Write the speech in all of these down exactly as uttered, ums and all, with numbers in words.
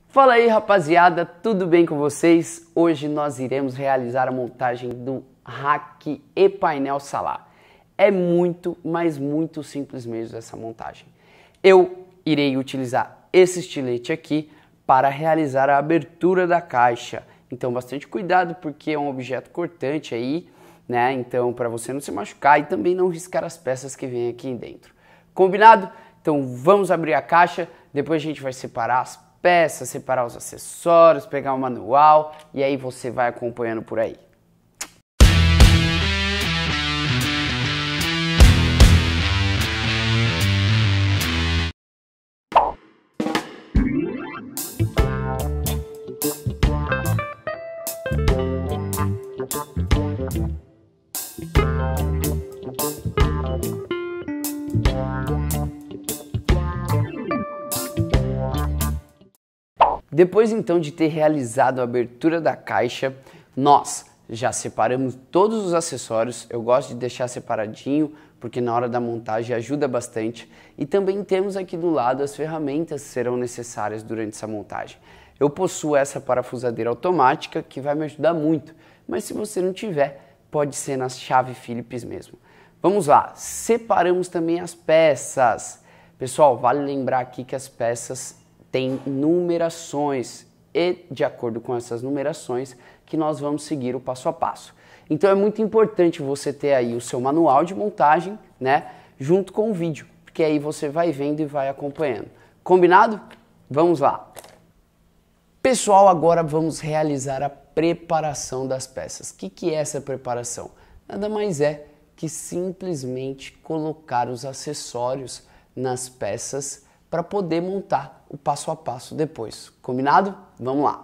Fala aí, rapaziada, tudo bem com vocês? Hoje nós iremos realizar a montagem do rack e painel Salah. É muito, mas muito simples mesmo essa montagem. Eu irei utilizar esse estilete aqui para realizar a abertura da caixa. Então bastante cuidado porque é um objeto cortante aí, né? Então para você não se machucar e também não riscar as peças que vem aqui dentro. Combinado? Então vamos abrir a caixa, depois a gente vai separar as peças, separar os acessórios, pegar o manual e aí você vai acompanhando por aí. Depois então de ter realizado a abertura da caixa, nós já separamos todos os acessórios. Eu gosto de deixar separadinho porque na hora da montagem ajuda bastante. E também temos aqui do lado as ferramentas que serão necessárias durante essa montagem. Eu possuo essa parafusadeira automática que vai me ajudar muito, mas se você não tiver, pode ser na chave Phillips mesmo. Vamos lá, separamos também as peças. Pessoal, vale lembrar aqui que as peças tem numerações e de acordo com essas numerações que nós vamos seguir o passo a passo. Então é muito importante você ter aí o seu manual de montagem, né, junto com o vídeo, porque aí você vai vendo e vai acompanhando. Combinado? Vamos lá. Pessoal, agora vamos realizar a preparação das peças. O que que é essa preparação? Nada mais é que simplesmente colocar os acessórios nas peças para poder montar o passo a passo depois. Combinado? Vamos lá!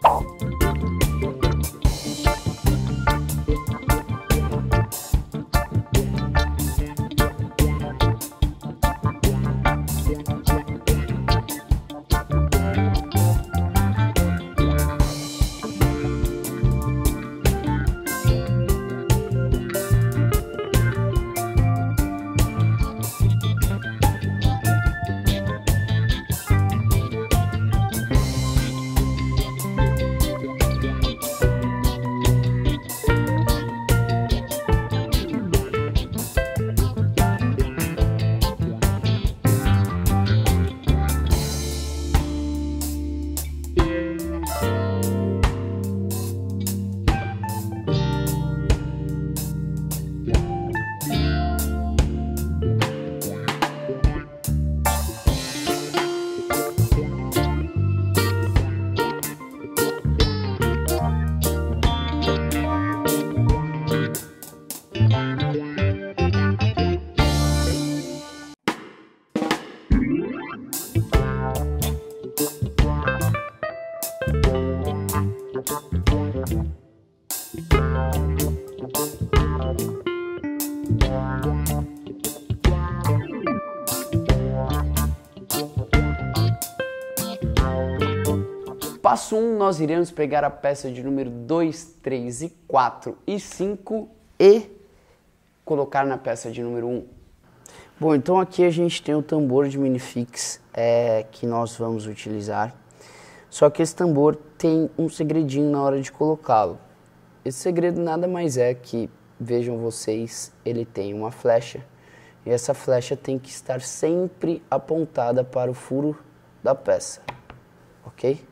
Passo um, nós iremos pegar a peça de número dois, três, quatro e cinco e colocar na peça de número um. Bom, então aqui a gente tem o tambor de minifix é, que nós vamos utilizar. Só que esse tambor tem um segredinho na hora de colocá-lo. Esse segredo nada mais é que, vejam vocês, ele tem uma flecha. E essa flecha tem que estar sempre apontada para o furo da peça, ok?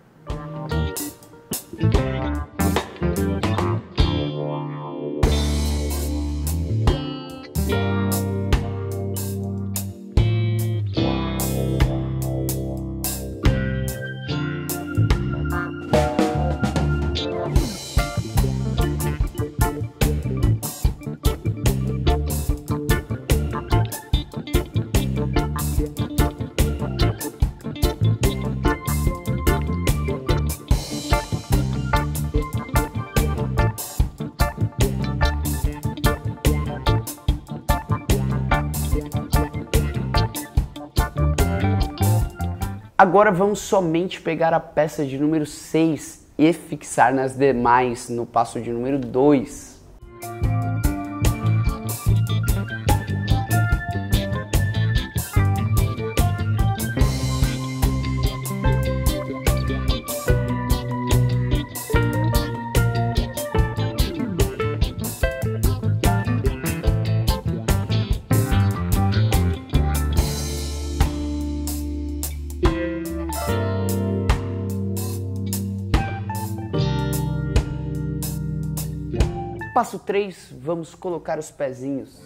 Agora vamos somente pegar a peça de número seis e fixar nas demais no passo de número dois. Passo três, vamos colocar os pezinhos.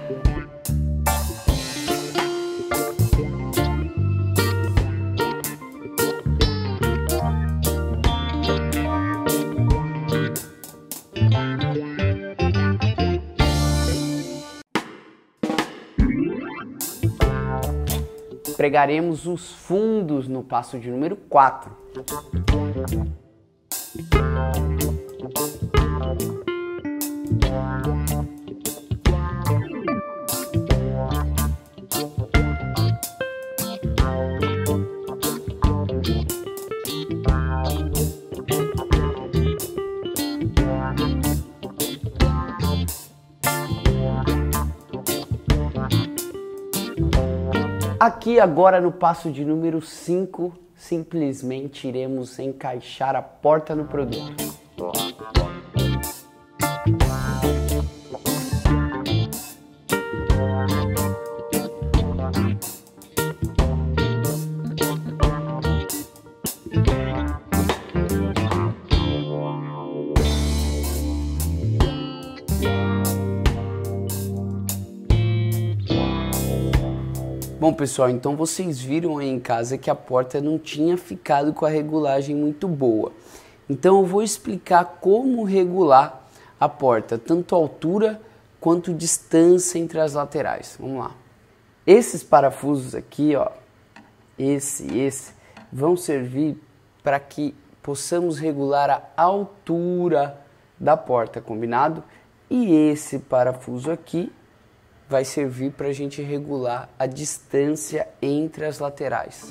Pregaremos os fundos no passo de número quatro. Aqui agora no passo de número cinco, simplesmente iremos encaixar a porta no produto. Bom pessoal, então vocês viram aí em casa que a porta não tinha ficado com a regulagem muito boa. Então eu vou explicar como regular a porta, tanto a altura quanto distância entre as laterais. Vamos lá. Esses parafusos aqui, ó, esse e esse, vão servir para que possamos regular a altura da porta, combinado? E esse parafuso aqui vai servir para a gente regular a distância entre as laterais.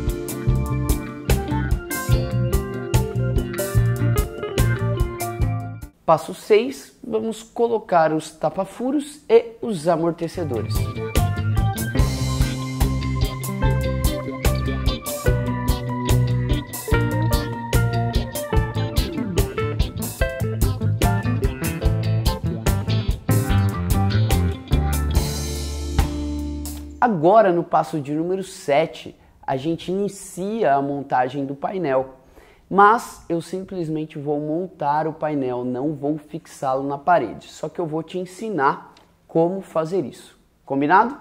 Passo seis, vamos colocar os tapa-furos e os amortecedores. Agora, no passo de número sete, a gente inicia a montagem do painel, mas eu simplesmente vou montar o painel, não vou fixá-lo na parede, só que eu vou te ensinar como fazer isso, combinado?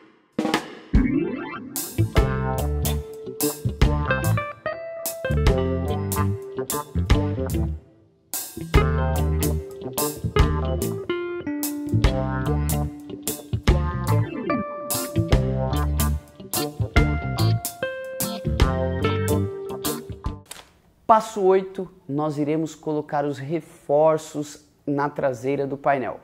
Passo oito, nós iremos colocar os reforços na traseira do painel.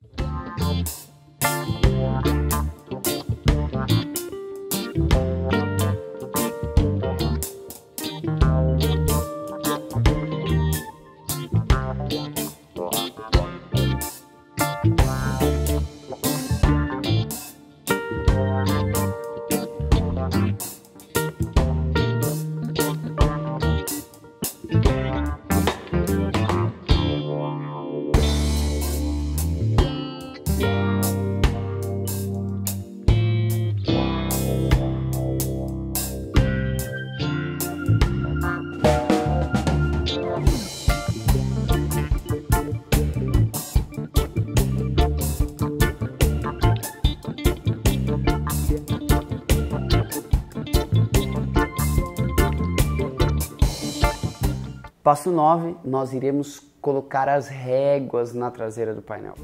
Passo nove, nós iremos colocar as réguas na traseira do painel.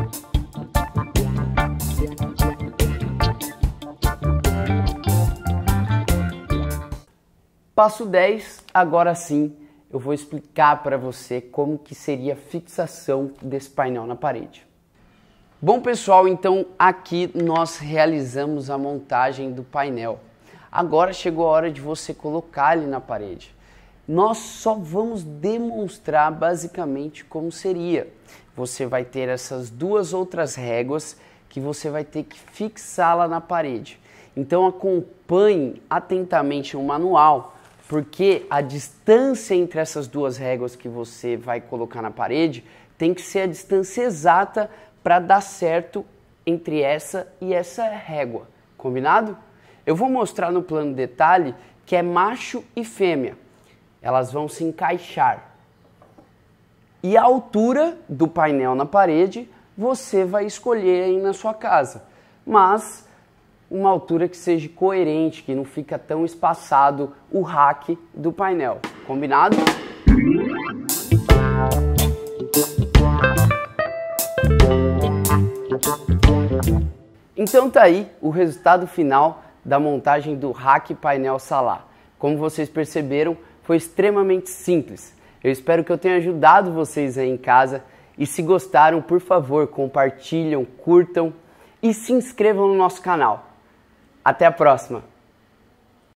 Passo dez, agora sim, eu vou explicar para você como que seria a fixação desse painel na parede. Bom pessoal, então aqui nós realizamos a montagem do painel. Agora chegou a hora de você colocar ele na parede. Nós só vamos demonstrar basicamente como seria. Você vai ter essas duas outras réguas que você vai ter que fixá-la na parede. Então acompanhe atentamente o manual, porque a distância entre essas duas réguas que você vai colocar na parede tem que ser a distância exata para dar certo entre essa e essa régua. Combinado? Eu vou mostrar no plano detalhe que é macho e fêmea. Elas vão se encaixar. E a altura do painel na parede você vai escolher aí na sua casa, mas uma altura que seja coerente, que não fica tão espaçado o rack do painel. Combinado? Então tá aí o resultado final da montagem do rack painel Salah. Como vocês perceberam, foi extremamente simples. Eu espero que eu tenha ajudado vocês aí em casa e se gostaram, por favor, compartilham, curtam e se inscrevam no nosso canal. Até a próxima!